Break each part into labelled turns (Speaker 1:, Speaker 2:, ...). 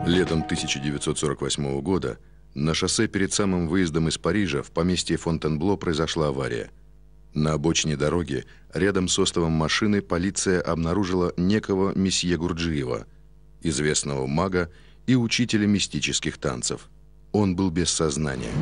Speaker 1: Летом 1948 года на шоссе перед самым выездом из Парижа в поместье Фонтенбло произошла авария. На обочине дороги, рядом с остовом машины, полиция обнаружила некого месье Гурджиева, известного мага и учителя мистических танцев. Он был без сознания.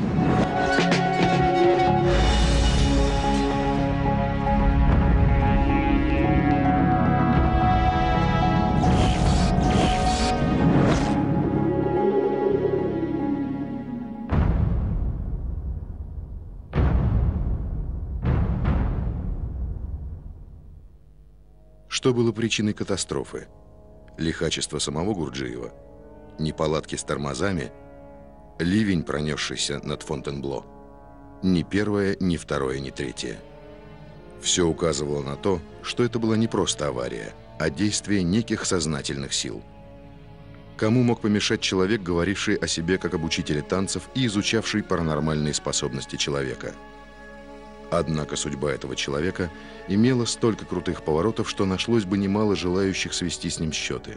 Speaker 1: Что было причиной катастрофы? Лихачество самого Гурджиева? Неполадки с тормозами? Ливень, пронесшийся над Фонтенбло? Ни первое, ни второе, ни третье. Все указывало на то, что это была не просто авария, а действие неких сознательных сил. Кому мог помешать человек, говоривший о себе как об учителе танцев и изучавший паранормальные способности человека? Однако судьба этого человека имела столько крутых поворотов, что нашлось бы немало желающих свести с ним счеты.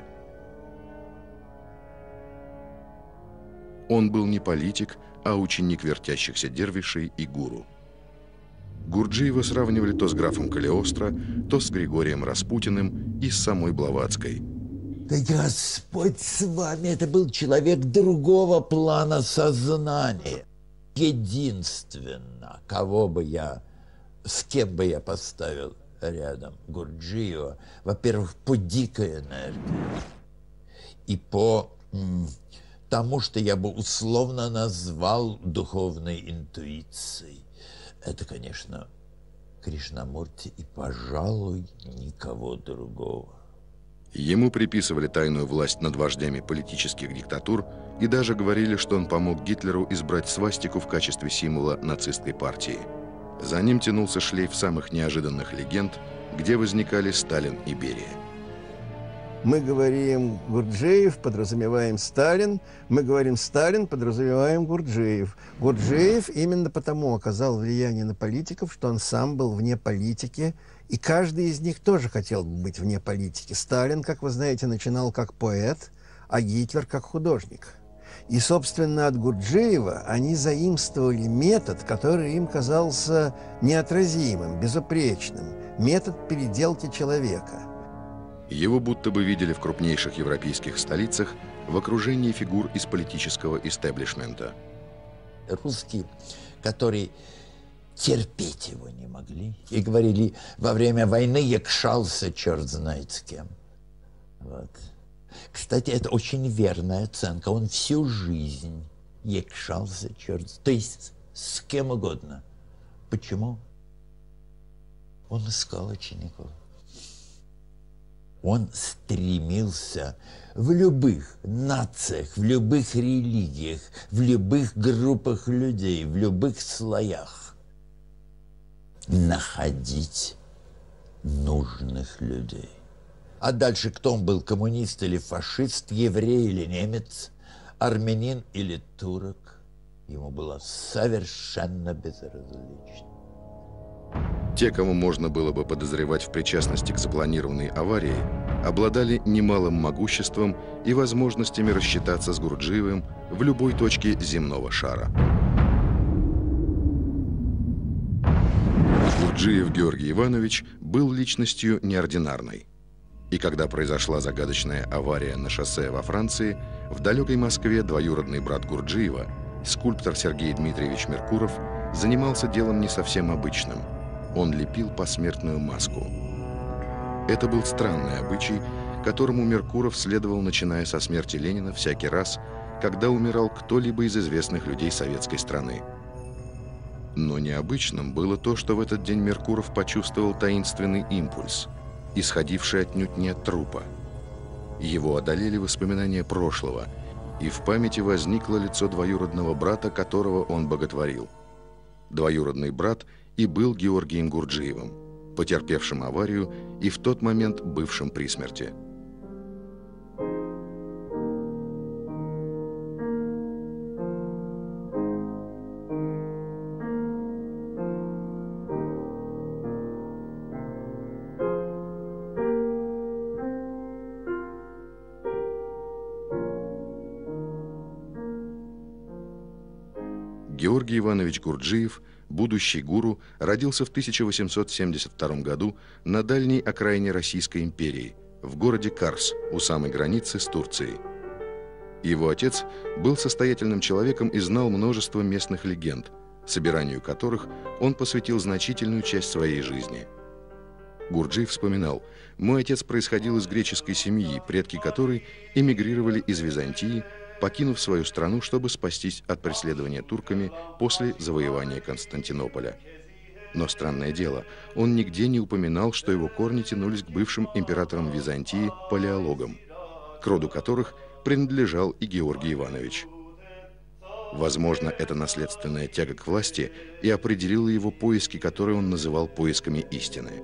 Speaker 1: Он был не политик, а ученик вертящихся дервишей и гуру. Гурджиева сравнивали то с графом Калиостро, то с Григорием Распутиным и с самой Блаватской.
Speaker 2: Да Господь с вами, это был человек другого плана сознания. Единственно, с кем бы я поставил рядом Гурджиева, во-первых, по дикой энергии и по тому, что я бы условно назвал духовной интуицией. Это, конечно, Кришнамурти и, пожалуй, никого другого.
Speaker 1: Ему приписывали тайную власть над вождями политических диктатур и даже говорили, что он помог Гитлеру избрать свастику в качестве символа нацистской партии. За ним тянулся шлейф самых неожиданных легенд, где возникали Сталин и Берия.
Speaker 3: Мы говорим Гурджиев, подразумеваем Сталин. Мы говорим Сталин, подразумеваем Гурджиев. Гурджиев именно потому оказал влияние на политиков, что он сам был вне политики. И каждый из них тоже хотел быть вне политики. Сталин, как вы знаете, начинал как поэт, а Гитлер как художник. И, собственно, от Гурджиева они заимствовали метод, который им казался неотразимым, безупречным. Метод переделки человека.
Speaker 1: Его будто бы видели в крупнейших европейских столицах в окружении фигур из политического истеблишмента.
Speaker 2: Русские, которые терпеть его не могли и говорили, во время войны якшался черт знает с кем. Вот. Кстати, это очень верная оценка. Он всю жизнь якшался черт, то есть с кем угодно. Почему? Он искал учеников. Он стремился в любых нациях, в любых религиях, в любых группах людей, в любых слоях находить нужных людей. А дальше кто он был, коммунист или фашист, еврей или немец, армянин или турок, ему было совершенно безразлично.
Speaker 1: Те, кому можно было бы подозревать в причастности к запланированной аварии, обладали немалым могуществом и возможностями рассчитаться с Гурджиевым в любой точке земного шара. Гурджиев Георгий Иванович был личностью неординарной. И когда произошла загадочная авария на шоссе во Франции, в далекой Москве двоюродный брат Гурджиева, скульптор Сергей Дмитриевич Меркуров, занимался делом не совсем обычным. Он лепил посмертную маску. Это был странный обычай, которому Меркуров следовал, начиная со смерти Ленина, всякий раз, когда умирал кто-либо из известных людей советской страны. Но необычным было то, что в этот день Меркуров почувствовал таинственный импульс, исходивший отнюдь не от трупа. Его одолели воспоминания прошлого, и в памяти возникло лицо двоюродного брата, которого он боготворил. Двоюродный брат и был Георгием Гурджиевым, потерпевшим аварию и в тот момент бывшим при смерти. Георгий Иванович Гурджиев, будущий гуру, родился в 1872 году на дальней окраине Российской империи, в городе Карс, у самой границы с Турцией. Его отец был состоятельным человеком и знал множество местных легенд, собиранию которых он посвятил значительную часть своей жизни. Гурджиев вспоминал: «Мой отец происходил из греческой семьи, предки которой эмигрировали из Византии, покинув свою страну, чтобы спастись от преследования турками после завоевания Константинополя. Но странное дело, он нигде не упоминал, что его корни тянулись к бывшим императорам Византии палеологам, к роду которых принадлежал и Георгий Иванович. Возможно, эта наследственная тяга к власти и определила его поиски, которые он называл поисками истины».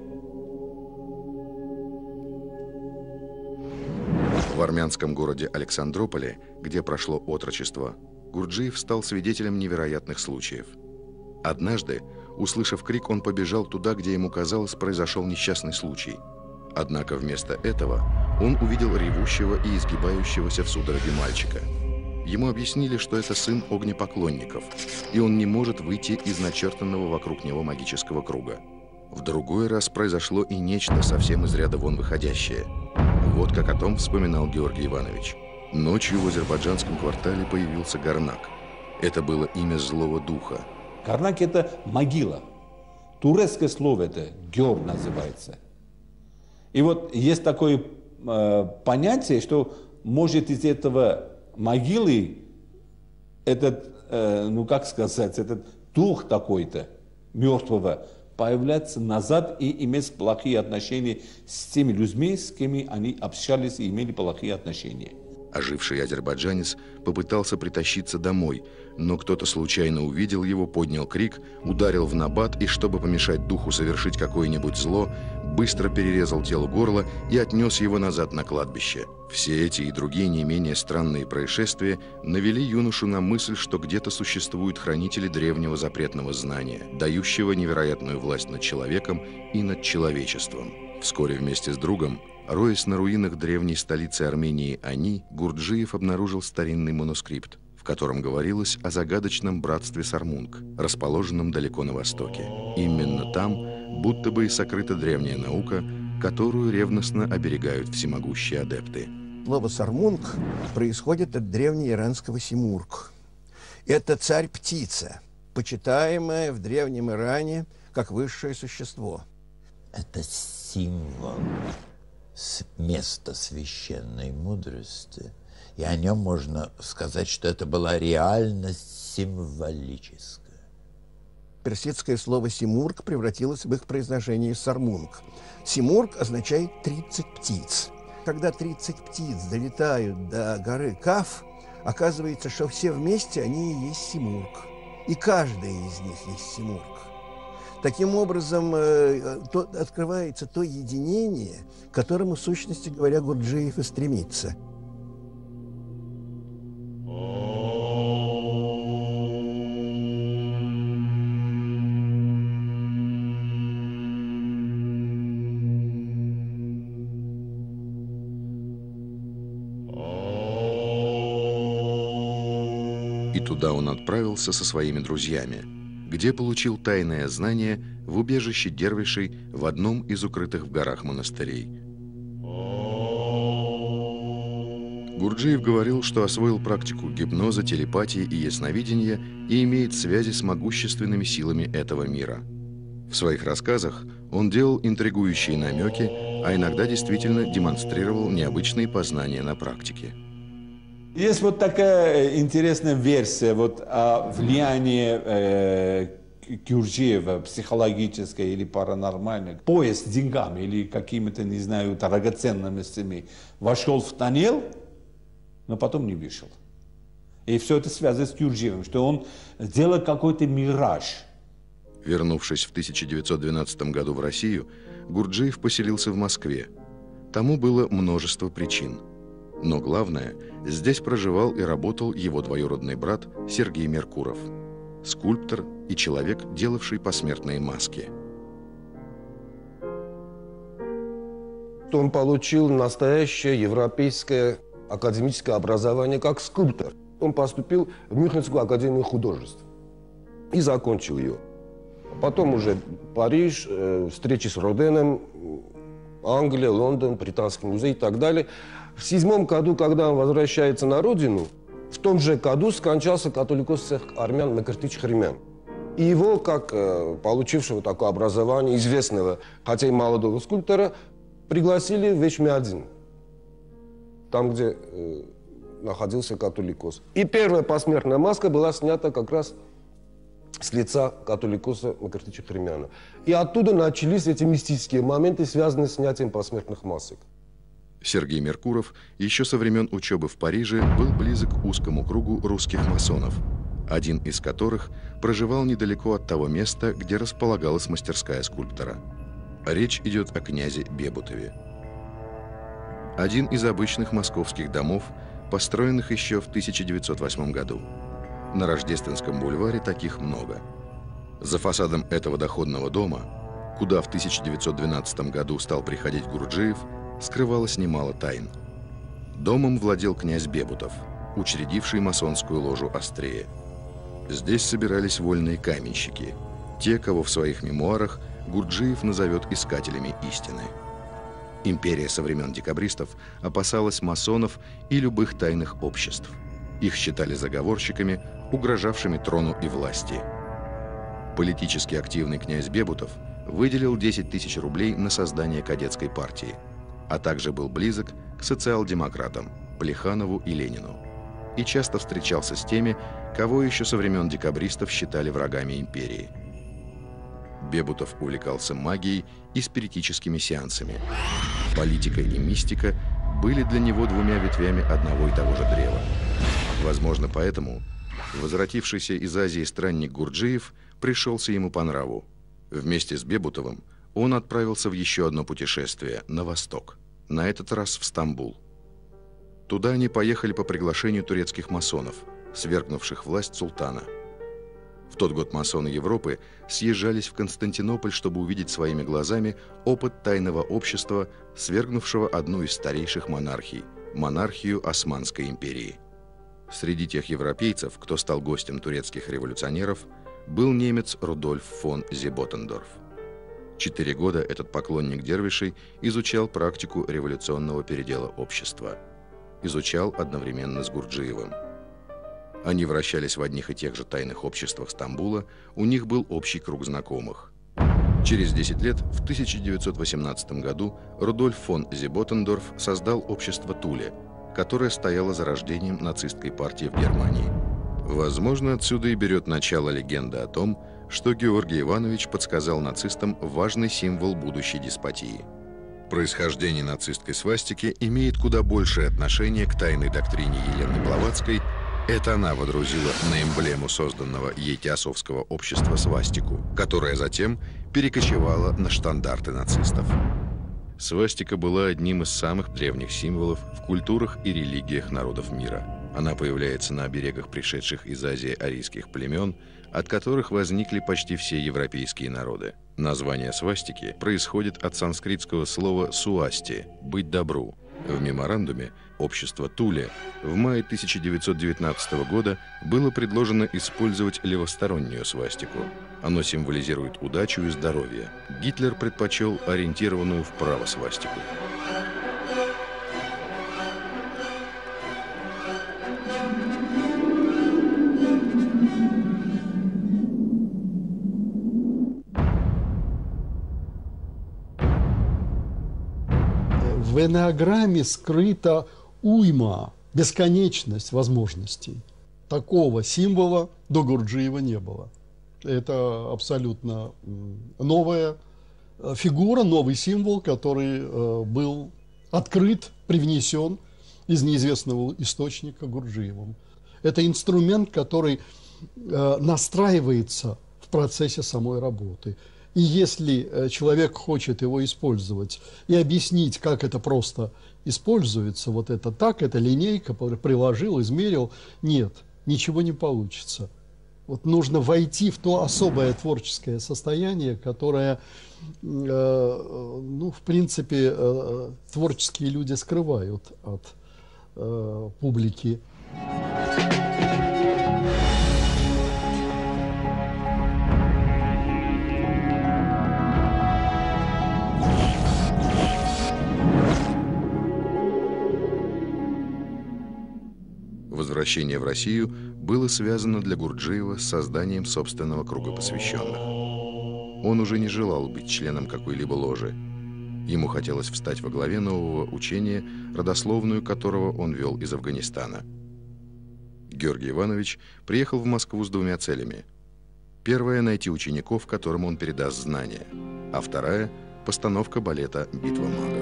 Speaker 1: В армянском городе Александрополе, где прошло отрочество, Гурджиев стал свидетелем невероятных случаев. Однажды, услышав крик, он побежал туда, где ему казалось, произошел несчастный случай. Однако вместо этого он увидел ревущего и изгибающегося в судороге мальчика. Ему объяснили, что это сын огнепоклонников, и он не может выйти из начертанного вокруг него магического круга. В другой раз произошло и нечто совсем из ряда вон выходящее. Вот как о том вспоминал Георгий Иванович. Ночью в азербайджанском квартале появился Гарнак. Это было имя злого духа.
Speaker 4: Гарнак – это могила. Турецкое слово это гёр называется. И вот есть такое понятие, что может из этого могилы этот, ну как сказать, этот дух такой-то мертвого появляться назад и иметь плохие отношения с теми людьми, с кем они общались и имели плохие отношения.
Speaker 1: Оживший азербайджанец попытался притащиться домой, но кто-то случайно увидел его, поднял крик, ударил в набат и, чтобы помешать духу совершить какое-нибудь зло, быстро перерезал тело горла и отнес его назад на кладбище. Все эти и другие не менее странные происшествия навели юношу на мысль, что где-то существуют хранители древнего запретного знания, дающего невероятную власть над человеком и над человечеством. Вскоре вместе с другом, роясь на руинах древней столицы Армении Ани, Гурджиев обнаружил старинный манускрипт, в котором говорилось о загадочном братстве Сармунг, расположенном далеко на востоке. Именно там будто бы и сокрыта древняя наука, которую ревностно оберегают всемогущие адепты.
Speaker 3: Слово «сармунг» происходит от древнеиранского «симург». Это царь-птица, почитаемая в древнем Иране как высшее существо.
Speaker 2: Это символ места священной мудрости. И о нем можно сказать, что это была реальность символическая.
Speaker 3: Персидское слово «симург» превратилось в их произношение «сармунг». «Симург» означает 30 птиц. Когда 30 птиц долетают до горы Каф, оказывается, что все вместе они и есть симург. И каждая из них есть симург. Таким образом, открывается то единение, к которому, в сущности говоря, Гурджиев и стремится.
Speaker 1: И туда он отправился со своими друзьями, где получил тайное знание в убежище дервишей в одном из укрытых в горах монастырей. Гурджиев говорил, что освоил практику гипноза, телепатии и ясновидения и имеет связи с могущественными силами этого мира. В своих рассказах он делал интригующие намеки, а иногда действительно демонстрировал необычные познания на практике.
Speaker 4: Есть вот такая интересная версия вот о влиянии Гурджиева психологическое или паранормальное. Поезд с деньгами или какими-то, не знаю, драгоценностями вошел в тоннель, но потом не вышел. И все это связано с Гурджиевым, что он сделал какой-то мираж.
Speaker 1: Вернувшись в 1912 году в Россию, Гурджиев поселился в Москве. Тому было множество причин. Но главное, здесь проживал и работал его двоюродный брат Сергей Меркуров, скульптор и человек, делавший посмертные маски.
Speaker 5: Он получил настоящее европейское академическое образование как скульптор. Он поступил в Мюнхенскую академию художеств. и закончил ее. Потом уже Париж, встречи с Роденом, Англия, Лондон, Британский музей и так далее. В 1907 году, когда он возвращается на родину, в том же году скончался католикос всех армян Мекртич Хремян. И его, как получившего такое образование, известного, хотя и молодого скульптора, пригласили в Эчмиадзин, там, где находился католикос. И первая посмертная маска была снята как раз с лица католикоса Мекртича Хремяна. И оттуда начались эти мистические моменты, связанные с снятием посмертных масок.
Speaker 1: Сергей Меркуров еще со времен учебы в Париже был близок к узкому кругу русских масонов, один из которых проживал недалеко от того места, где располагалась мастерская скульптора. Речь идет о князе Бебутове. Один из обычных московских домов, построенных еще в 1908 году. На Рождественском бульваре таких много. За фасадом этого доходного дома, куда в 1912 году стал приходить Гурджиев, скрывалось немало тайн. Домом владел князь Бебутов, учредивший масонскую ложу Острея. Здесь собирались вольные каменщики, те, кого в своих мемуарах Гурджиев назовет искателями истины. Империя со времен декабристов опасалась масонов и любых тайных обществ. Их считали заговорщиками, угрожавшими трону и власти. Политически активный князь Бебутов выделил 10 тысяч рублей на создание кадетской партии, а также был близок к социал-демократам Плеханову и Ленину и часто встречался с теми, кого еще со времен декабристов считали врагами империи. Бебутов увлекался магией и спиритическими сеансами. Политика и мистика были для него двумя ветвями одного и того же древа. Возможно, поэтому возвратившийся из Азии странник Гурджиев пришелся ему по нраву. Вместе с Бебутовым он отправился в еще одно путешествие на восток, на этот раз в Стамбул. Туда они поехали по приглашению турецких масонов, свергнувших власть султана. В тот год масоны Европы съезжались в Константинополь, чтобы увидеть своими глазами опыт тайного общества, свергнувшего одну из старейших монархий – монархию Османской империи. Среди тех европейцев, кто стал гостем турецких революционеров, был немец Рудольф фон Зеботендорф. 4 года этот поклонник дервишей изучал практику революционного передела общества. Изучал одновременно с Гурджиевым. Они вращались в одних и тех же тайных обществах Стамбула, у них был общий круг знакомых. Через 10 лет, в 1918 году, Рудольф фон Зеботендорф создал общество Туле, которое стояло за рождением нацистской партии в Германии. Возможно, отсюда и берет начало легенда о том, что Георгий Иванович подсказал нацистам важный символ будущей деспотии. Происхождение нацистской свастики имеет куда большее отношение к тайной доктрине Елены Блаватской. Это она водрузила на эмблему созданного ей теософского общества свастику, которая затем перекочевала на штандарты нацистов. Свастика была одним из самых древних символов в культурах и религиях народов мира. Она появляется на оберегах пришедших из Азии арийских племен, от которых возникли почти все европейские народы. Название свастики происходит от санскритского слова «суасти» – «быть добру». В меморандуме общество Туле в мае 1919 года было предложено использовать левостороннюю свастику. Оно символизирует удачу и здоровье. Гитлер предпочел ориентированную вправо свастику.
Speaker 6: В энеограмме скрыта уйма, бесконечность возможностей. Такого символа до Гурджиева не было. Это абсолютно новая фигура, новый символ, который был открыт, привнесен из неизвестного источника Гурджиевым. Это инструмент, который настраивается в процессе самой работы. И если человек хочет его использовать и объяснить, как это просто используется, вот это так, это линейка, приложил, измерил, нет, ничего не получится. Вот нужно войти в то особое творческое состояние, которое, ну, в принципе, творческие люди скрывают от публики.
Speaker 1: возвращение в Россию было связано для Гурджиева с созданием собственного круга посвященных. Он уже не желал быть членом какой-либо ложи. Ему хотелось встать во главе нового учения, родословную которого он вел из Афганистана. Георгий Иванович приехал в Москву с двумя целями. Первая – найти учеников, которым он передаст знания, а вторая – постановка балета «Битва магов».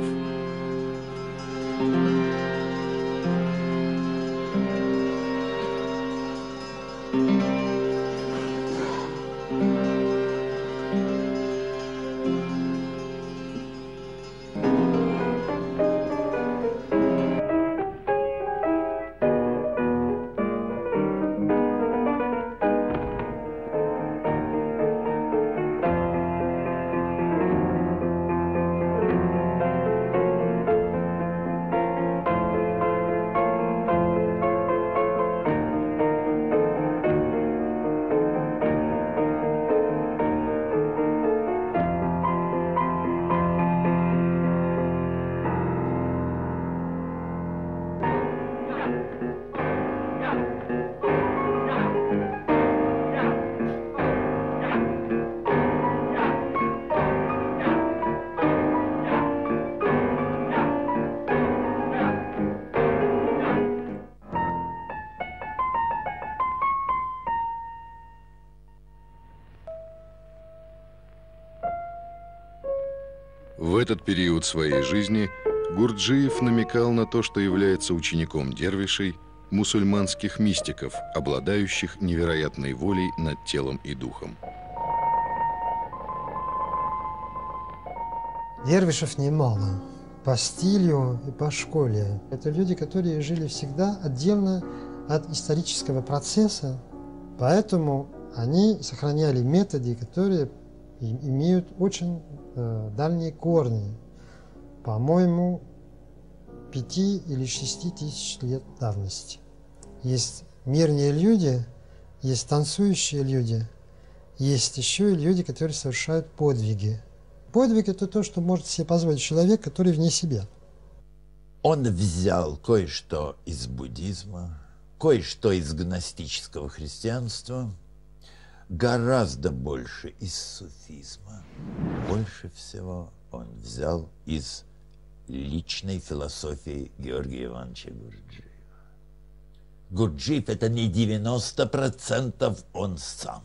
Speaker 1: В этот период своей жизни Гурджиев намекал на то, что является учеником дервишей, мусульманских мистиков, обладающих невероятной волей над телом и духом.
Speaker 7: Дервишев немало. По стилю и по школе. Это люди, которые жили всегда отдельно от исторического процесса, поэтому они сохраняли методы, которые имеют очень дальние корни, по-моему, 5 или 6 тысяч лет давности. Есть мирные люди, есть танцующие люди, есть еще и люди, которые совершают подвиги. Подвиг – это то, что может себе позволить человек, который вне себя.
Speaker 2: Он взял кое-что из буддизма, кое-что из гностического христианства, гораздо больше из суфизма. Больше всего он взял из личной философии Георгия Ивановича Гурджиева. Гурджиев – это не 90%, он сам.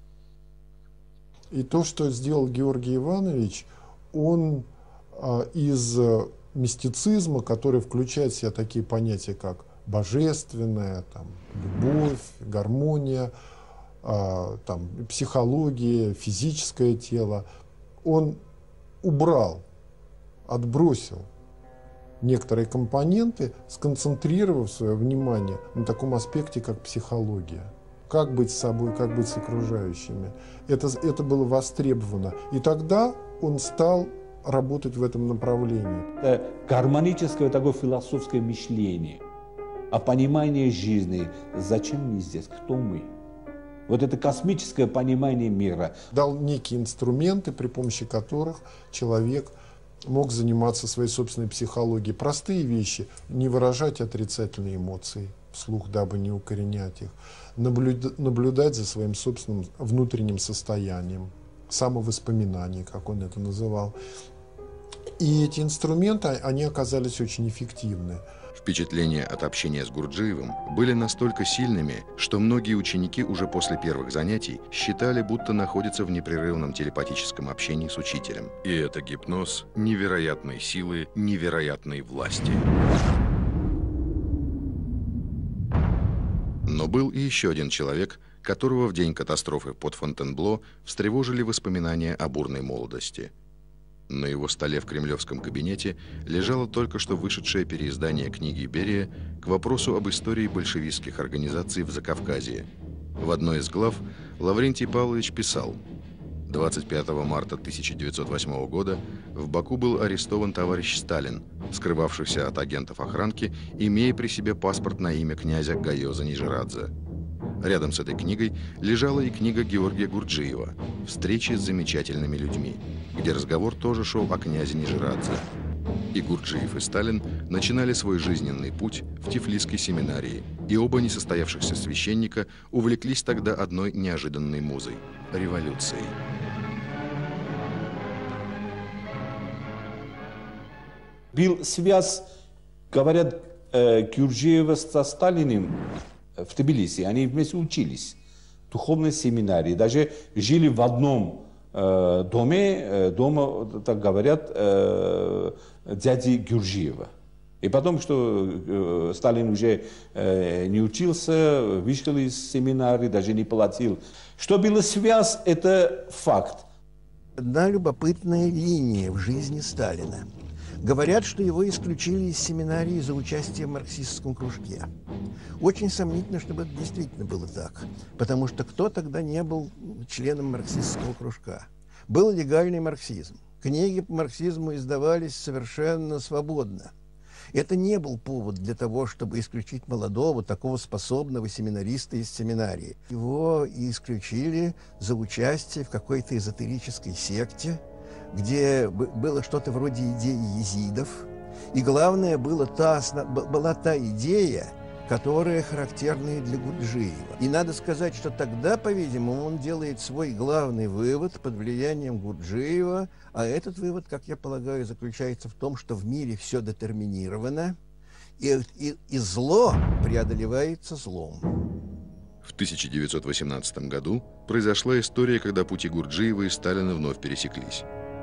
Speaker 8: И то, что сделал Георгий Иванович, он из мистицизма, который включает в себя такие понятия, как божественное, там, любовь, гармония, там, психология, физическое тело, он убрал, отбросил некоторые компоненты, сконцентрировав свое внимание на таком аспекте, как психология. Как быть с собой, как быть с окружающими. Это было востребовано. И тогда он стал работать в этом направлении.
Speaker 4: Это гармоническое такое философское мышление, о понимании жизни. Зачем мы здесь? Кто мы? Вот это космическое понимание мира.
Speaker 8: Дал некие инструменты, при помощи которых человек мог заниматься своей собственной психологией. Простые вещи. Не выражать отрицательные эмоции вслух, дабы не укоренять их. Наблюдать за своим собственным внутренним состоянием. Самовоспоминание, как он это называл. И эти инструменты, они оказались очень эффективны.
Speaker 1: Впечатления от общения с Гурджиевым были настолько сильными, что многие ученики уже после первых занятий считали, будто находятся в непрерывном телепатическом общении с учителем. И это гипноз невероятной силы, невероятной власти. Но был и еще один человек, которого в день катастрофы под Фонтенбло встревожили воспоминания о бурной молодости. На его столе в кремлевском кабинете лежало только что вышедшее переиздание книги Берия к вопросу об истории большевистских организаций в Закавказье. В одной из глав Лаврентий Павлович писал: 25 марта 1908 года в Баку был арестован товарищ Сталин, скрывавшийся от агентов охранки, имея при себе паспорт на имя князя Гайоза Нижерадзе. Рядом с этой книгой лежала и книга Георгия Гурджиева «Встречи с замечательными людьми», где разговор тоже шел о князе Нижерадзе. И Гурджиев, и Сталин начинали свой жизненный путь в Тифлисской семинарии, и оба несостоявшихся священника увлеклись тогда одной неожиданной музой – революцией.
Speaker 4: Был связь, говорят, Гурджиева со Сталиным в Тбилиси. Они вместе учились в духовной семинарии, даже жили в одном дома, так говорят, дяди Гурджиева. И потом, что Сталин уже не учился, вышел из семинарии, даже не платил. Что была связь, это факт.
Speaker 3: Одна любопытная линия в жизни Сталина. Говорят, что его исключили из семинарии за участие в марксистском кружке. Очень сомнительно, чтобы это действительно было так, потому что кто тогда не был членом марксистского кружка? Был легальный марксизм. Книги по марксизму издавались совершенно свободно. Это не был повод для того, чтобы исключить молодого, такого способного семинариста из семинарии. Его исключили за участие в какой-то эзотерической секте, где было что-то вроде идеи езидов. И главное, была та идея, которая характерна для Гурджиева. И надо сказать, что тогда, по-видимому, он делает свой главный вывод под влиянием Гурджиева, а этот вывод, как я полагаю, заключается в том, что в мире все детерминировано, и зло преодолевается злом.
Speaker 1: В 1918 году произошла история, когда пути Гурджиева и Сталина вновь пересеклись.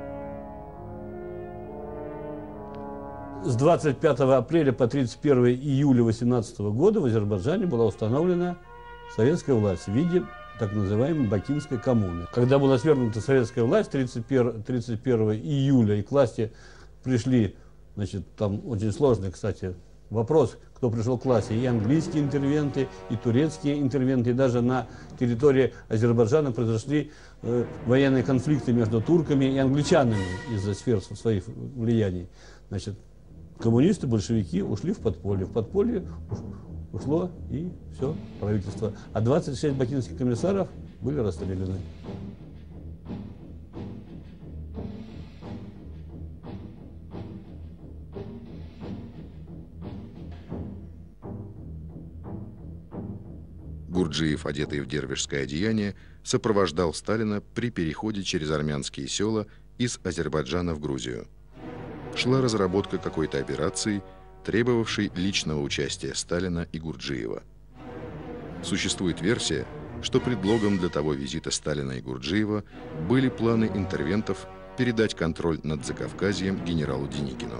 Speaker 9: С 25 апреля по 31 июля 18 года в Азербайджане была установлена советская власть в виде так называемой Бакинской коммуны. Когда была свергнута советская власть 31 июля, и к власти пришли, значит, там очень сложный, кстати, вопрос, кто пришел к власти, и английские интервенты, и турецкие интервенты, и даже на территории Азербайджана произошли военные конфликты между турками и англичанами из-за сфер своих влияний. Значит, коммунисты, большевики ушли в подполье. В подполье ушло и все, правительство. А 26 бакинских комиссаров были расстреляны.
Speaker 1: Гурджиев, одетый в дервишское одеяние, сопровождал Сталина при переходе через армянские села из Азербайджана в Грузию. Шла разработка какой-то операции, требовавшей личного участия Сталина и Гурджиева. Существует версия, что предлогом для того визита Сталина и Гурджиева были планы интервентов передать контроль над Закавказьем генералу Деникину.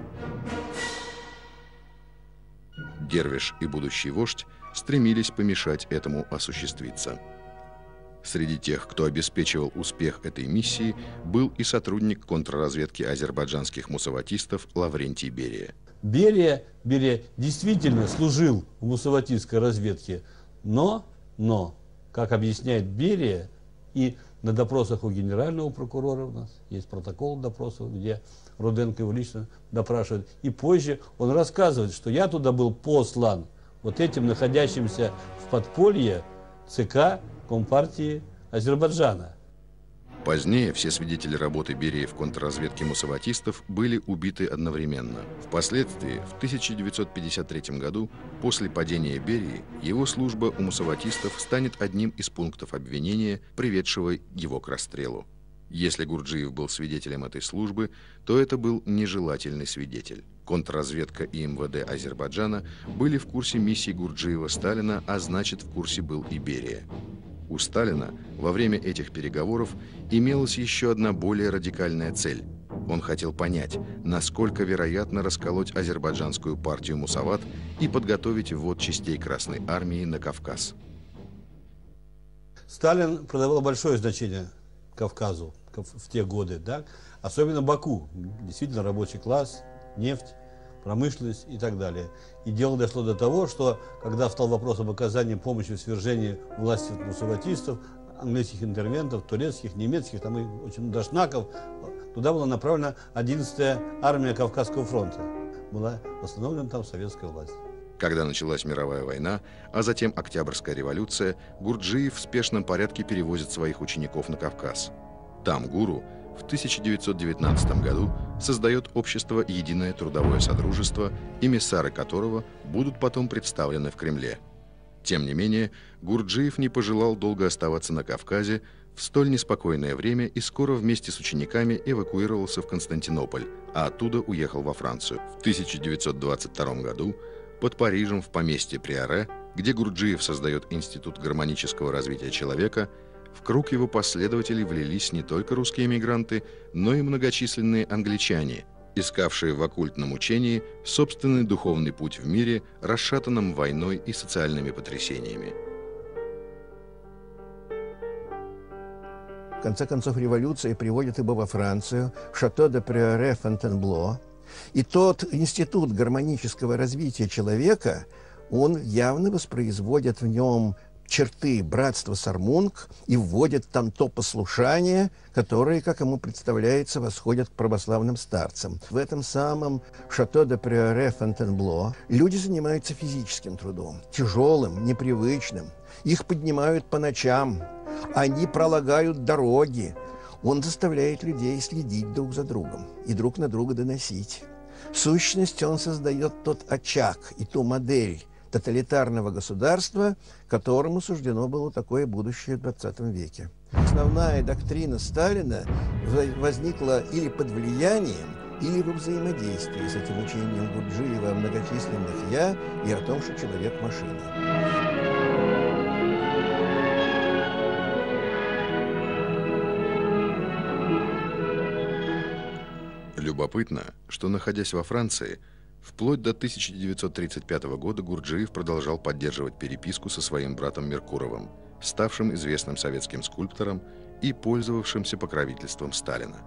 Speaker 1: Дервиш и будущий вождь стремились помешать этому осуществиться. Среди тех, кто обеспечивал успех этой миссии, был и сотрудник контрразведки азербайджанских мусаватистов Лаврентий Берия.
Speaker 9: Берия действительно служил в мусаватистской разведке, но, как объясняет Берия, и на допросах у генерального прокурора у нас есть протокол допросов, где Руденко его лично допрашивает, и позже он рассказывает, что я туда был послан вот этим находящимся в подполье ЦК Компартии Азербайджана.
Speaker 1: Позднее все свидетели работы Берии в контрразведке мусаватистов были убиты одновременно. Впоследствии, в 1953 году, после падения Берии, его служба у мусаватистов станет одним из пунктов обвинения, приведшего его к расстрелу. Если Гурджиев был свидетелем этой службы, то это был нежелательный свидетель. Контрразведка и МВД Азербайджана были в курсе миссии Гурджиева-Сталина, а значит, в курсе был и Берия. У Сталина во время этих переговоров имелась еще одна более радикальная цель. Он хотел понять, насколько вероятно расколоть азербайджанскую партию Мусават и подготовить ввод частей Красной Армии на Кавказ.
Speaker 9: Сталин придавал большое значение Кавказу в те годы, да? Особенно Баку. Действительно рабочий класс, нефть, промышленность и так далее. И дело дошло до того, что когда встал вопрос об оказании помощи в свержении власти мусаватистов, английских интервентов, турецких, немецких, там и очень дашнаков, туда была направлена 11-я армия Кавказского фронта. Была восстановлена там советская власть.
Speaker 1: Когда началась мировая война, а затем Октябрьская революция, Гурджиев в спешном порядке перевозит своих учеников на Кавказ. Там гуру в 1919 году создает общество «Единое трудовое содружество», эмиссары которого будут потом представлены в Кремле. Тем не менее, Гурджиев не пожелал долго оставаться на Кавказе в столь неспокойное время и скоро вместе с учениками эвакуировался в Константинополь, а оттуда уехал во Францию. В 1922 году под Парижем в поместье Приоре, где Гурджиев создает Институт гармонического развития человека, в круг его последователей влились не только русские эмигранты, но и многочисленные англичане, искавшие в оккультном учении собственный духовный путь в мире, расшатанном войной и социальными потрясениями.
Speaker 3: В конце концов, революция приводит его во Францию, в Шато-де-Приоре-Фонтенбло. И тот институт гармонического развития человека, он явно воспроизводит в нем черты братства Сармунг и вводит там то послушание, которое, как ему представляется, восходит к православным старцам. В этом самом Шато-де-Приоре-Фонтенбло люди занимаются физическим трудом, тяжелым, непривычным. Их поднимают по ночам, они пролагают дороги. Он заставляет людей следить друг за другом и друг на друга доносить. В сущности, он создает тот очаг и ту модель тоталитарного государства, которому суждено было такое будущее в 20 веке. Основная доктрина Сталина возникла или под влиянием, или во взаимодействии с этим учением Гурджиева о многочисленных «я» и о том, что человек – машина.
Speaker 1: Любопытно, что, находясь во Франции, вплоть до 1935 года Гурджиев продолжал поддерживать переписку со своим братом Меркуровым, ставшим известным советским скульптором и пользовавшимся покровительством Сталина.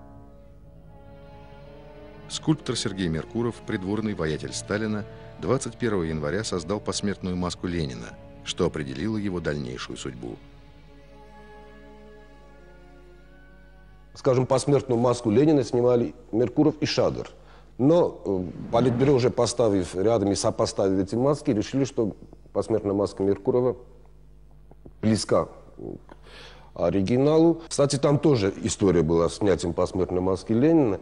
Speaker 1: Скульптор Сергей Меркуров, придворный воятель Сталина, 21 января создал посмертную маску Ленина, что определило его дальнейшую судьбу.
Speaker 5: Скажем, посмертную маску Ленина снимали Меркуров и Шадер. Но Политбюро, уже поставив рядом и сопоставив эти маски, решили, что посмертная маска Меркурова близка к оригиналу. Кстати, там тоже история была с снятием посмертной маски Ленина.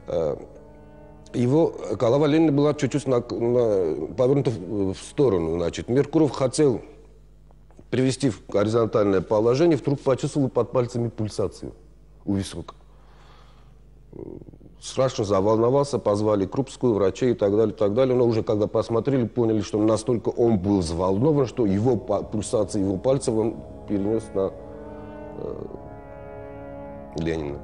Speaker 5: Его голова Ленина была чуть-чуть повернута в сторону. Значит, Меркуров хотел привести в горизонтальное положение, вдруг почувствовал под пальцами пульсацию у висок. Страшно заволновался, позвали Крупскую, врачей и так далее, но уже когда посмотрели, поняли, что настолько он был взволнован, что его пульсация его пальцев он перенес на Ленина.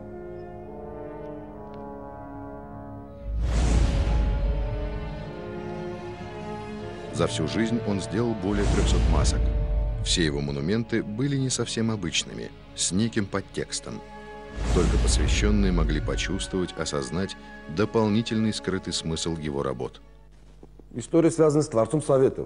Speaker 1: За всю жизнь он сделал более 300 масок. Все его монументы были не совсем обычными, с неким подтекстом. Только посвященные могли почувствовать, осознать дополнительный скрытый смысл его работ.
Speaker 5: История связана с Творцом Советов.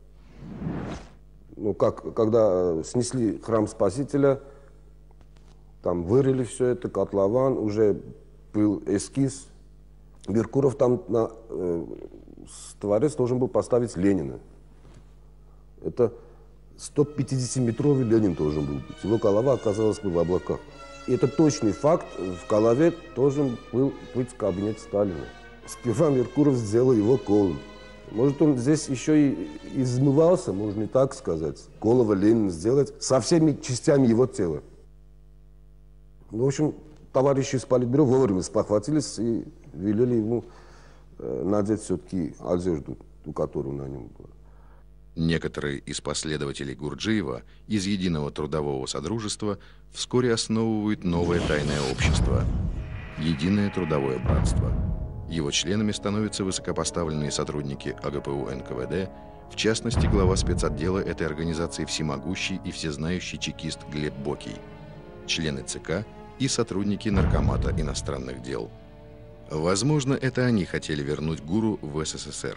Speaker 5: Ну, когда снесли храм Спасителя, там вырыли все это, котлован, уже был эскиз. Меркуров там Творец должен был поставить Ленина. Это 150-метровый Ленин должен был быть. Его голова оказалась бы в облаках. И это точный факт, в голове должен был быть кабинет Сталина. Сперва Меркуров сделал его голым. Может, он здесь еще и измывался, можно и так сказать. Голову Ленина сделать со всеми частями его тела. Ну, в общем, товарищи из Политбюро вовремя спохватились и велели ему надеть все-таки одежду, ту, которую на нем была.
Speaker 1: Некоторые из последователей Гурджиева из Единого трудового содружества вскоре основывают новое тайное общество – Единое трудовое братство. Его членами становятся высокопоставленные сотрудники АГПУ НКВД, в частности, глава спецотдела этой организации всемогущий и всезнающий чекист Глеб Бокий, члены ЦК и сотрудники Наркомата иностранных дел. Возможно, это они хотели вернуть гуру в СССР.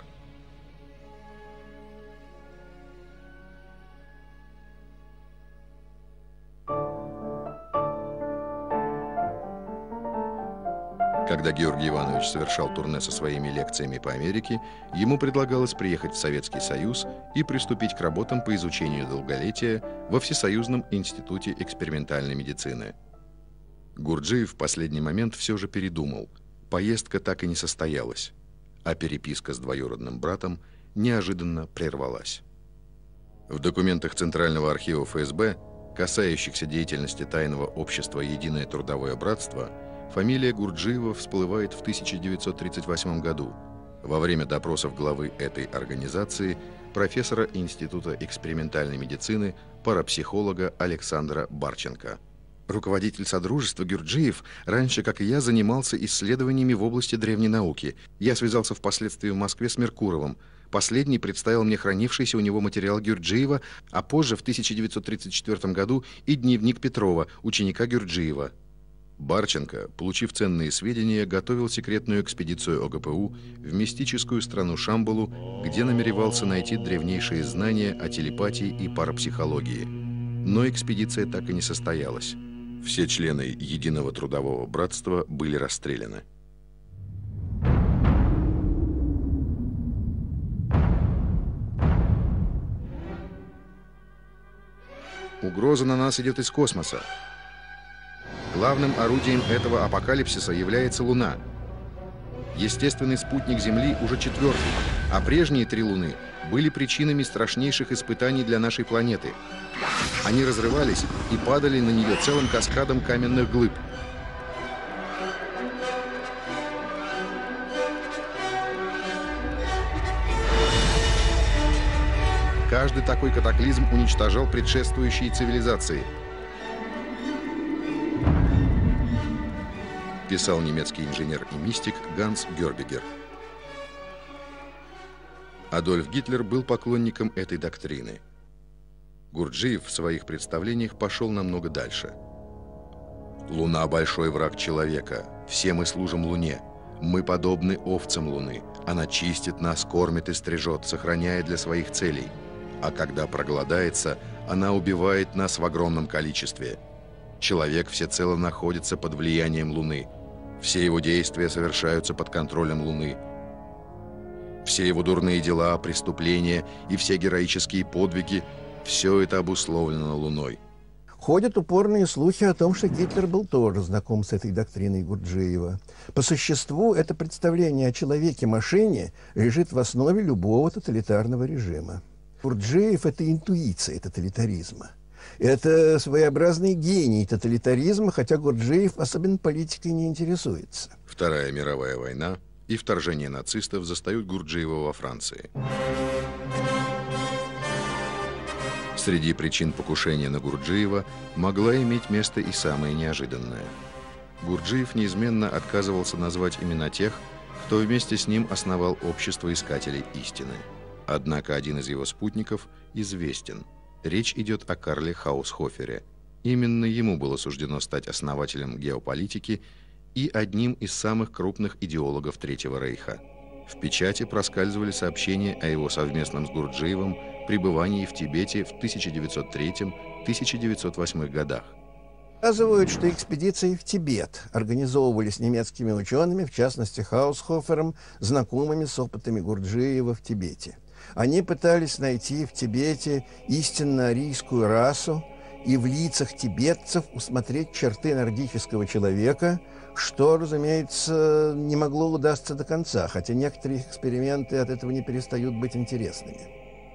Speaker 1: Когда Георгий Иванович совершал турне со своими лекциями по Америке, ему предлагалось приехать в Советский Союз и приступить к работам по изучению долголетия во Всесоюзном институте экспериментальной медицины. Гурджиев в последний момент все же передумал. Поездка так и не состоялась, а переписка с двоюродным братом неожиданно прервалась. В документах Центрального архива ФСБ, касающихся деятельности тайного общества «Единое трудовое братство», фамилия Гурджиева всплывает в 1938 году во время допросов главы этой организации, профессора Института экспериментальной медицины, парапсихолога Александра Барченко. Руководитель Содружества Гурджиев раньше, как и я, занимался исследованиями в области древней науки. Я связался впоследствии в Москве с Меркуровым. Последний представил мне хранившийся у него материал Гурджиева, а позже, в 1934 году, и дневник Петрова, ученика Гурджиева. Барченко, получив ценные сведения, готовил секретную экспедицию ОГПУ в мистическую страну Шамбалу, где намеревался найти древнейшие знания о телепатии и парапсихологии. Но экспедиция так и не состоялась. Все члены Единого трудового братства были расстреляны. Угроза на нас идет из космоса. Главным орудием этого апокалипсиса является Луна. Естественный спутник Земли уже четвертый, а прежние 3 Луны были причинами страшнейших испытаний для нашей планеты. Они разрывались и падали на нее целым каскадом каменных глыб. Каждый такой катаклизм уничтожал предшествующие цивилизации. Писал немецкий инженер и мистик Ганс Гербигер. Адольф Гитлер был поклонником этой доктрины. Гурджиев в своих представлениях пошел намного дальше. Луна – большой враг человека. Все мы служим Луне. Мы подобны овцам Луны. Она чистит нас, кормит и стрижет, сохраняя для своих целей. А когда проголодается, она убивает нас в огромном количестве. Человек всецело находится под влиянием Луны. Все его действия совершаются под контролем Луны. Все его дурные дела, преступления и все героические подвиги – все это обусловлено Луной.
Speaker 3: Ходят упорные слухи о том, что Гитлер был тоже знаком с этой доктриной Гурджиева. По существу, это представление о человеке-машине лежит в основе любого тоталитарного режима. Гурджиев – это интуиция тоталитаризма. Это своеобразный гений тоталитаризма, хотя Гурджиев особенно политикой не интересуется.
Speaker 1: Вторая мировая война и вторжение нацистов застают Гурджиева во Франции. Среди причин покушения на Гурджиева могла иметь место и самое неожиданное. Гурджиев неизменно отказывался назвать имена тех, кто вместе с ним основал общество искателей истины. Однако один из его спутников известен. Речь идет о Карле Хаусхофере. Именно ему было суждено стать основателем геополитики и одним из самых крупных идеологов Третьего Рейха. В печати проскальзывали сообщения о его совместном с Гурджиевым пребывании в Тибете в 1903-1908 годах.
Speaker 3: Указывают, что экспедиции в Тибет организовывались немецкими учеными, в частности Хаусхофером, знакомыми с опытами Гурджиева в Тибете. Они пытались найти в Тибете истинно арийскую расу и в лицах тибетцев усмотреть черты нордического человека, что, разумеется, не могло удастся до конца, хотя некоторые эксперименты от этого не перестают быть интересными.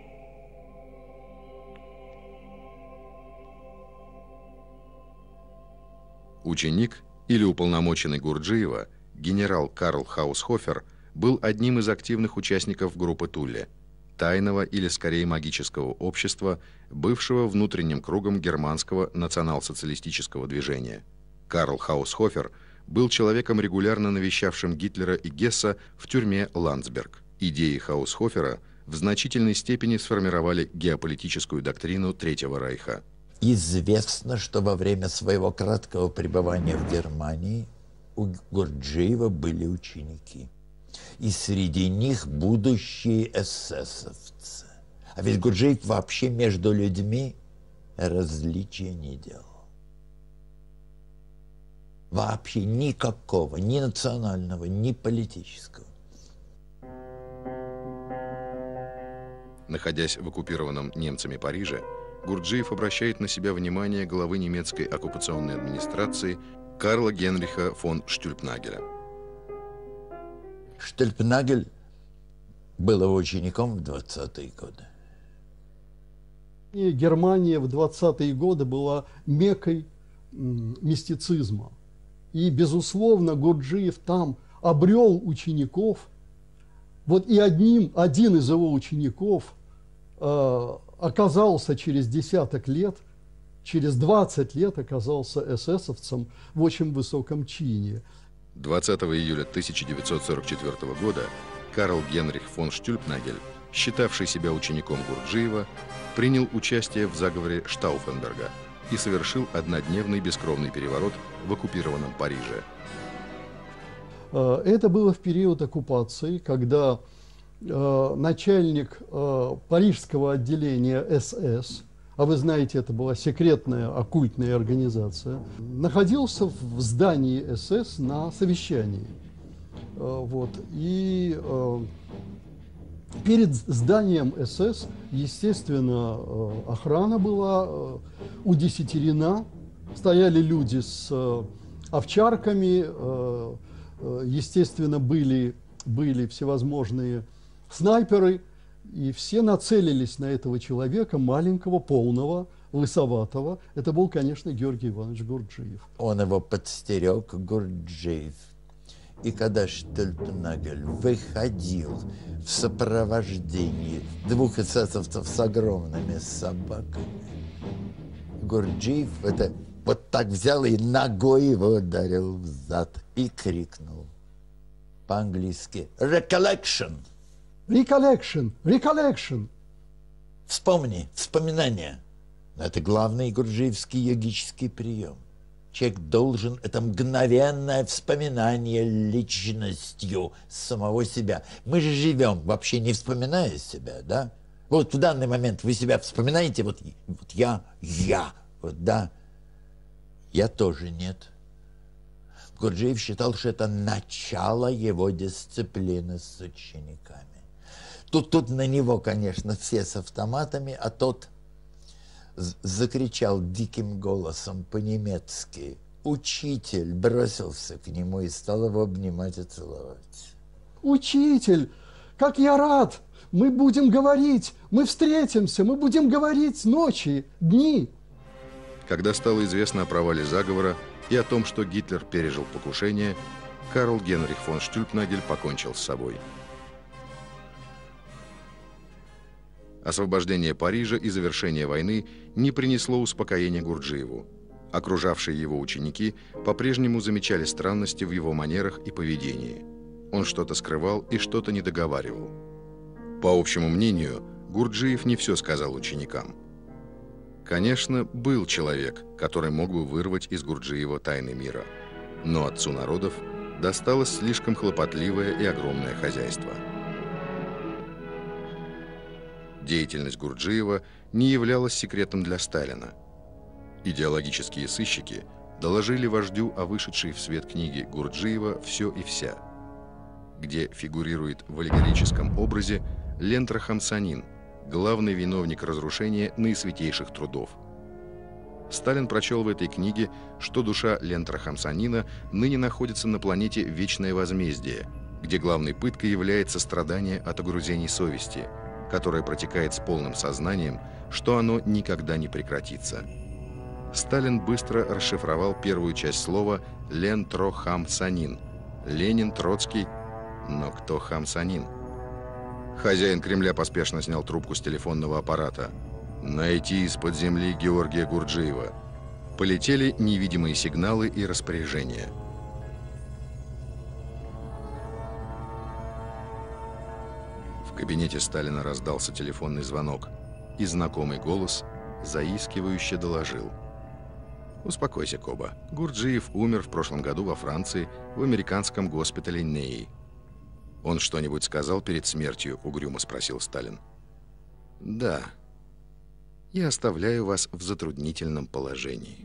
Speaker 1: Ученик или уполномоченный Гурджиева, генерал Карл Хаусхофер, был одним из активных участников группы Тулле, тайного или скорее магического общества, бывшего внутренним кругом германского национал-социалистического движения. Карл Хаусхофер был человеком, регулярно навещавшим Гитлера и Гесса в тюрьме Ландсберг. Идеи Хаусхофера в значительной степени сформировали геополитическую доктрину Третьего Рейха.
Speaker 2: Известно, что во время своего краткого пребывания в Германии у Гурджиева были ученики. И среди них будущие эсэсовцы. А ведь Гурджиев вообще между людьми различия не делал. Вообще никакого, ни национального, ни политического.
Speaker 1: Находясь в оккупированном немцами Париже, Гурджиев обращает на себя внимание главы немецкой оккупационной администрации Карла Генриха фон Штюльпнагеля.
Speaker 2: Штюльпнагель был его учеником в 20-е годы.
Speaker 6: И Германия в 20-е годы была меккой мистицизма. И, безусловно, Гурджиев там обрел учеников. Вот и один из его учеников оказался через десяток лет, через 20 лет оказался эсэсовцем в очень высоком чине.
Speaker 1: 20 июля 1944 года Карл Генрих фон Штюльпнагель, считавший себя учеником Гурджиева, принял участие в заговоре Штауфенберга и совершил однодневный бескровный переворот в оккупированном Париже.
Speaker 6: Это было в период оккупации, когда начальник парижского отделения СС, а вы знаете, это была секретная оккультная организация, находился в здании СС на совещании. Вот. И перед зданием СС, естественно, охрана была удесятерена, стояли люди с овчарками, естественно, были всевозможные снайперы, и все нацелились на этого человека, маленького, полного, лысоватого. Это был, конечно, Георгий Иванович Гурджиев.
Speaker 2: Он его подстерег, Гурджиев. И когда Штюльпнагель выходил в сопровождении двух эсэсовцев с огромными собаками, Гурджиев это вот так взял и ногой его ударил в зад и крикнул по-английски «Recollection!»
Speaker 6: «Recollection! Recollection!»
Speaker 2: Вспомни, вспоминание. Это главный гурджиевский йогический прием. Человек должен это мгновенное вспоминание личностью самого себя. Мы же живем, вообще не вспоминая себя, да? Вот в данный момент вы себя вспоминаете, вот я, вот да. Я тоже нет. Гурджиев считал, что это начало его дисциплины с учениками. Тут на него, конечно, все с автоматами, а тот закричал диким голосом по-немецки. Учитель бросился к нему и стал его обнимать и целовать.
Speaker 6: «Учитель, как я рад! Мы будем говорить, мы встретимся, мы будем говорить ночи, дни!»
Speaker 1: Когда стало известно о провале заговора и о том, что Гитлер пережил покушение, Карл Генрих фон Штюльпнагель покончил с собой. Освобождение Парижа и завершение войны не принесло успокоения Гурджиеву. Окружавшие его ученики по-прежнему замечали странности в его манерах и поведении. Он что-то скрывал и что-то не договаривал. По общему мнению, Гурджиев не все сказал ученикам. Конечно, был человек, который мог бы вырвать из Гурджиева тайны мира. Но отцу народов досталось слишком хлопотливое и огромное хозяйство. Деятельность Гурджиева не являлась секретом для Сталина. Идеологические сыщики доложили вождю о вышедшей в свет книге Гурджиева «Все и вся», где фигурирует в аллегорическом образе Лентра Хамсанин, главный виновник разрушения наисвятейших трудов. Сталин прочел в этой книге, что душа Лентра Хамсанина ныне находится на планете Вечное Возмездие, где главной пыткой является страдание от огрузений совести, которое протекает с полным сознанием, что оно никогда не прекратится. Сталин быстро расшифровал первую часть слова «Лен-Тро-Хам-Санин» – Ленин, Троцкий, но кто Хамсанин? Хозяин Кремля поспешно снял трубку с телефонного аппарата. «Найти из-под земли Георгия Гурджиева». Полетели невидимые сигналы и распоряжения. В кабинете Сталина раздался телефонный звонок, и знакомый голос заискивающе доложил: «Успокойся, Коба. Гурджиев умер в прошлом году во Франции в американском госпитале Неи». «Он что-нибудь сказал перед смертью?» — угрюмо спросил Сталин. «Да. Я оставляю вас в затруднительном положении».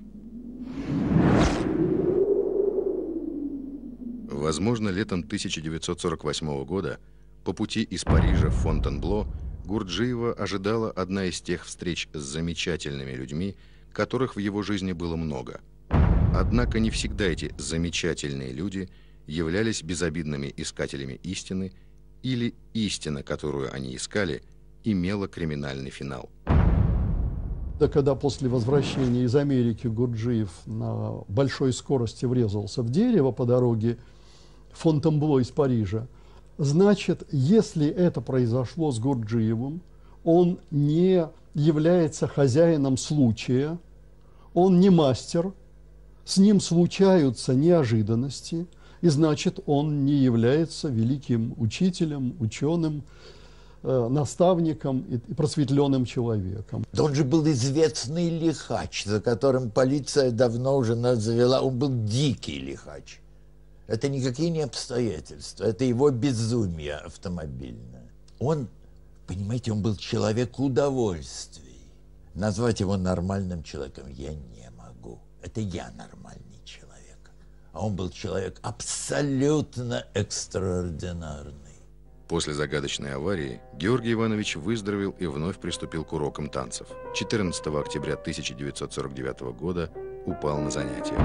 Speaker 1: Возможно, летом 1948 года по пути из Парижа в Фонтенбло Гурджиева ожидала одна из тех встреч с замечательными людьми, которых в его жизни было много. Однако не всегда эти замечательные люди являлись безобидными искателями истины, или истина, которую они искали, имела криминальный финал.
Speaker 6: Да, когда после возвращения из Америки Гурджиев на большой скорости врезался в дерево по дороге в Фонтенбло из Парижа, значит, если это произошло с Гурджиевым, он не является хозяином случая, он не мастер, с ним случаются неожиданности, и значит, он не является великим учителем, ученым, наставником и просветленным человеком.
Speaker 2: Да он же был известный лихач, за которым полиция давно уже нас завела. Он был дикий лихач. Это никакие не обстоятельства, это его безумие автомобильное. Он, понимаете, он был человек удовольствий. Назвать его нормальным человеком я не могу. Это я нормальный человек. А он был человек абсолютно экстраординарный.
Speaker 1: После загадочной аварии Георгий Иванович выздоровел и вновь приступил к урокам танцев. 14 октября 1949 года упал на занятия.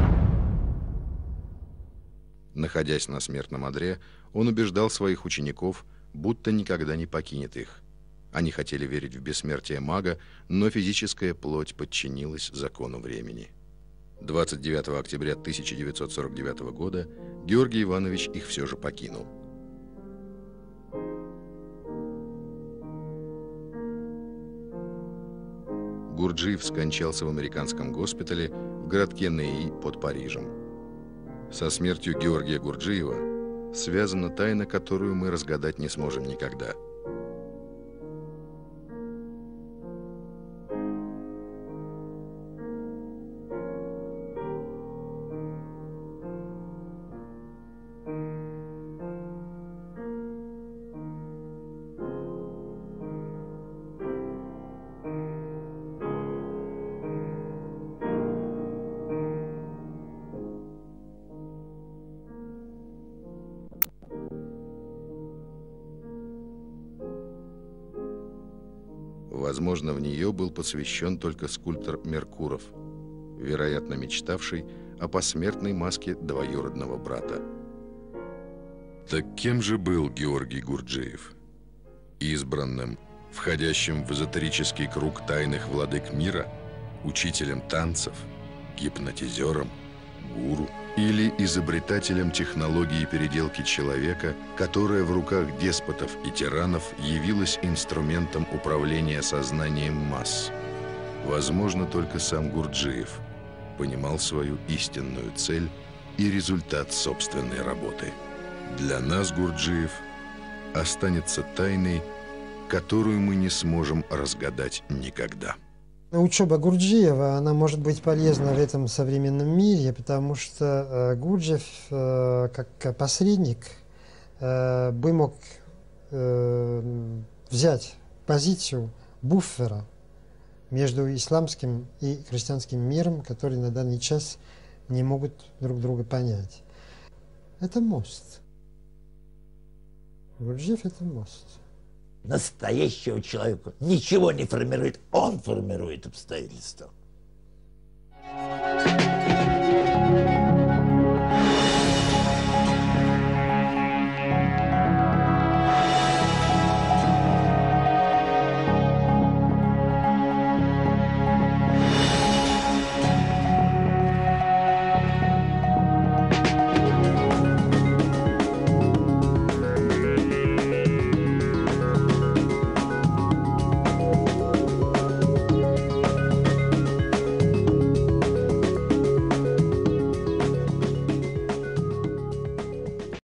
Speaker 1: Находясь на смертном одре, он убеждал своих учеников, будто никогда не покинет их. Они хотели верить в бессмертие мага, но физическая плоть подчинилась закону времени. 29 октября 1949 года Георгий Иванович их все же покинул. Гурджиев скончался в американском госпитале в городке Неи под Парижем. Со смертью Георгия Гурджиева связана тайна, которую мы разгадать не сможем никогда. Возможно, в нее был посвящен только скульптор Меркуров, вероятно, мечтавший о посмертной маске двоюродного брата. Так кем же был Георгий Гурджиев? Избранным, входящим в эзотерический круг тайных владык мира, учителем танцев, гипнотизером, гуру или изобретателем технологии переделки человека, которая в руках деспотов и тиранов явилась инструментом управления сознанием масс? Возможно, только сам Гурджиев понимал свою истинную цель и результат собственной работы. Для нас Гурджиев останется тайной, которую мы не сможем разгадать никогда.
Speaker 7: Учеба Гурджиева, она может быть полезна в этом современном мире, потому что Гурджиев, как посредник, бы мог взять позицию буфера между исламским и христианским миром, которые на данный час не могут друг друга понять. Это мост. Гурджиев – это мост.
Speaker 2: Настоящего человека ничего не формирует, он формирует обстоятельства.